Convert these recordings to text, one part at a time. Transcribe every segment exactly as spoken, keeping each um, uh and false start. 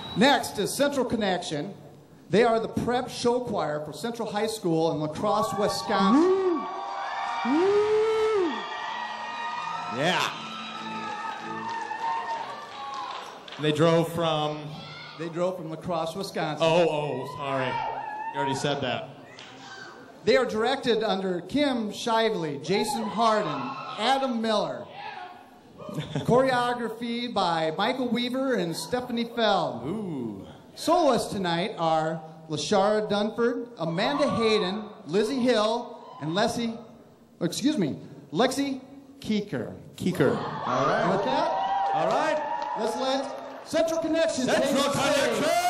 Next is Central Connection. They are the prep show choir for Central High School in La Crosse, Wisconsin. Woo. Woo. Yeah. They drove from... They drove from La Crosse, Wisconsin. Oh, oh, sorry. You already said that. They are directed under Kim Shively, Jason Harden, Adam Miller. Choreography by Michael Weaver and Stephanie Feld. Ooh. Soloists tonight are Lashara Dunford, Amanda Hayden, Lizzy Hill, and Leslie, excuse me, Lexi Keeker. Keeker. All right. And with that, all right. Let's let Central Connection take Central the stage. Connection!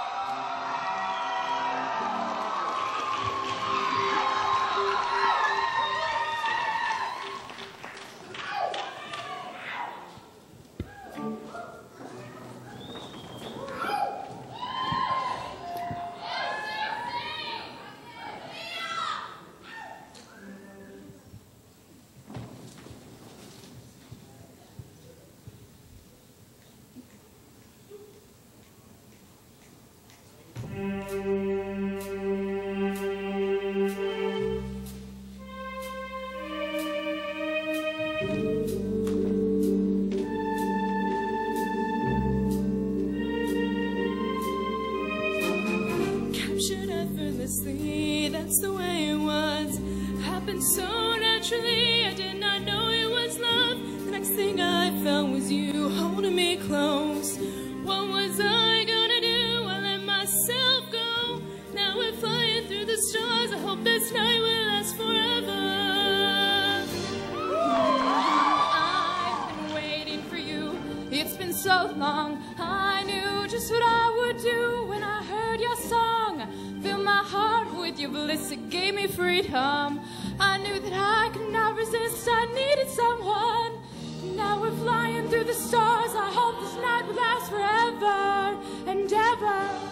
Captured effortlessly, that's the way it was. Happened so naturally, I did not know it was love. The next thing I felt was you holding me close. What was I gonna do? I let myself go. Now we're flying through the stars. I hope this night will last forever. I've been waiting for you. It's been so long. I knew just what I would do when I heard your song. Fill my heart with your bliss. It gave me freedom. I knew that I could not resist. I needed someone. Now we're flying through the stars. I hope this night will last forever and ever.